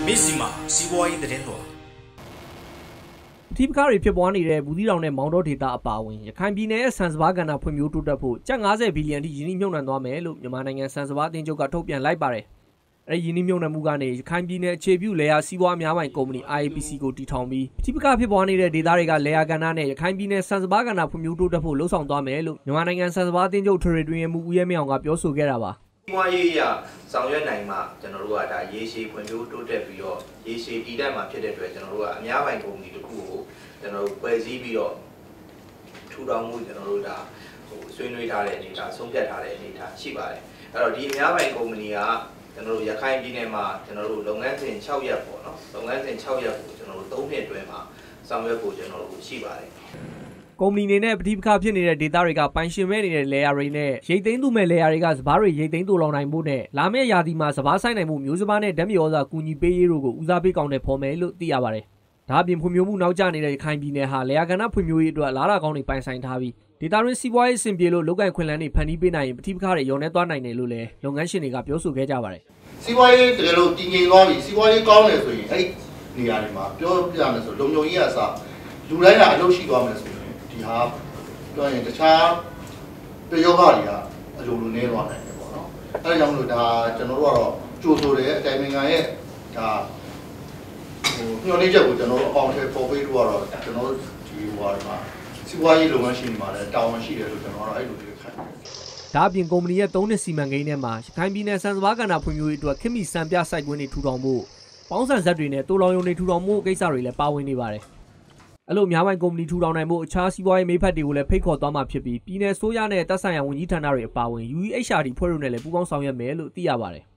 Missima, Siwai the Denwa. ทีมค้าတွေဖြစ်ပွားနေတဲ့ဘူးသီးတောင်နဲ့မောင်တောဒေသအပါအဝင်ရခိုင်ပြည်နယ်ရဲ့ဆန်စပါးကဏ္ဍဖွံ့ဖြိုးတိုးတက်ဖို့ကျပ်50ဘီလီယံထိယင်းနှိမ့်မြုပ်နှံသွားမယ်လို့မြန်မာနိုင်ငံဆန်စပါးအသင်းချုပ်ကထုတ်ပြန်လိုက်ပါတယ်။အဲဒီယင်းနှိမ့်မြုပ်နှံမှုကနေရခိုင်ပြည်နယ်အခြေပြုလေယာစီးပွားများပိုင်ကုမ္ပဏီ IAPC ကိုတည်ထောင်ပြီးထိပကဖြစ်ပွားနေတဲ့ဒေသတွေကလေယာကဏ္ဍနဲ့ရခိုင်ပြည်နယ်ဆန်စပါးကဏ္ဍဖွံ့ဖြိုးတိုးတက်ဖို့လှုံ့ဆော်သွားမယ်လို့မြန်မာနိုင်ငံဆန်စပါးအသင်းချုပ်ထွေထွေတွင်မှုဦးရဲမင်းအောင်ကပြောဆိုခဲ့တာပါ။ဒီရေးရဆောင်ရွက်နိုင်မှကျွန်တော်တို့ကဒါရေရှည်ဖွံ့ဖြိုးတိုးတက်ပြီးတော့ရေရှည်တည်တတ်မှာဖြစ်တဲ့အတွက်ကျွန်တော်တို့ကအများပိုင်ကုမ္ပဏီတစ်ခုကိုကျွန်တော်တို့ဖွဲ့စည်းပြီးတော့ထူထောင်မှုကျွန်တော်တို့ဒါဆွေးနွေးထားတဲ့အနေအထားဆုံးဖြတ်ထားတဲ့အနေအထားရှိပါတယ်။အဲ့တော့ဒီအများပိုင်ကုမ္ပဏီကကျွန်တော်တို့ရခိုင်ပြည်နယ်မှာကျွန်တော်တို့လုပ်ငန်းစဉ်6ရက်ပေါ့နော်။လုပ်ငန်းစဉ်6ရက်ကိုကျွန်တော်တို့3နှစ်အတွင်းမှာဆောင်ရွက်ဖို့ကျွန်တော်တို့ရှိပါတယ်။ကုမ္ပဏီနေနဲ့ပဋိပက္ခဖြစ်နေတဲ့ဒေသတွေကပိုင်ရှင်မဲ့နေတဲ့လေယာတွေနဲ့ရိတ်သိမ်းသူမဲ့လေယာတွေကစပားတွေရိတ်သိမ်းတူလောင်နိုင်ဖို့နဲ့လာမယ့်ရာသီမှာစပားဆိုင်နိုင်မှုမျိုးစပားနဲ့ဓာတ်မြေဩဇာကူညီပေးရေးတို့ကိုဦးစားပေးကောင်းတဲ့ဖော်မယ်လို့သိရပါတယ်။ဒါအပြင်ဖွံ့ဖြိုးမှုနောက်ကျနေတဲ့ရခိုင်ပြည်နယ်ဟာလေယာကဏ္ဍဖွံ့ဖြိုးရေးအတွက်လာရကောင်းတွေပိုင်ဆိုင်ထားပြီးဒေသတွင်းစီးပွားရေးအဆင်ပြေလို့လုပ်ကိုင်ခွင့်လန်းတွေဖန်တီးပေးနိုင်ရင်ပဋိပက္ခတွေရောနေသွားနိုင်တယ်လို့လည်းလုပ်ငန်းရှင်တွေကပြောဆိုခဲ့ကြပါတယ်။စီးပွားရေးတကယ်လို့တည်ငြိမ်သွားပြီစီးပွားရေးကောင်းတယ်ဆိုရင်အဲ့ဒီနေရာတွေမှာပြောပြမယ်ဆိုလုံခြုံရေးအစားလူတိုင်းကအလုပ်ရှိသွားမယ်ဆိုရင်ဒီဟာပြောရင်တခြားပယောဂတွေကအလိုလိုနေသွားနိုင်တယ်ပေါ့နော်။အဲဒါကြောင့်မလို့ဒါကျွန်တော်တို့ကတော့ကြိုဆိုတယ်အတိုင်ပင်ခံရဲ့ဒါညှို့နှိမ့်ချက်ကိုကျွန်တော်တို့အပေါင်းထဲပေါ်ပေးလို့ကတော့ကျွန်တော်တို့ဒီဟိုဟာမှာစီးပွားရေးလုပ်ငန်းရှင်တွေမှာလည်းတာဝန်ရှိတယ်လို့ကျွန်တော်ကတော့အဲ့လိုတွေခံတယ်။ဒါအပြင်ကုမ္ပဏီရဲ့3နှစ်စီမံကိန်းထဲမှာရခိုင်ပြည်နယ်ဆန်စပါးကဏ္ဍဖွံ့ဖြိုးရေးအတွက်ခင်မီစံပြစိုက်ကွင်းတွေထူထောင်ဖို့ပေါင်းစံဇက်တွေနဲ့တိုးလောင်ယုံတွေထူထောင်မှုကိစ္စတွေလည်းပါဝင်နေပါတယ်။အဲ့လိုများပိုင်းကုမ္ပဏီထူထောင်နိုင်ဖို့အခြားစီးပွားရေးမိဖက်တွေကိုလည်းဖိတ်ခေါ်သွားမှာဖြစ်ပြီးပြည်내ဆိုးရနဲ့တပ်ဆိုင်ရာဝန်ကြီးဌာနတွေအပါအဝင် UEHRD ဖွဲ့လို့လည်းပူးပေါင်းဆောင်ရွက်မယ်လို့သိရပါတယ်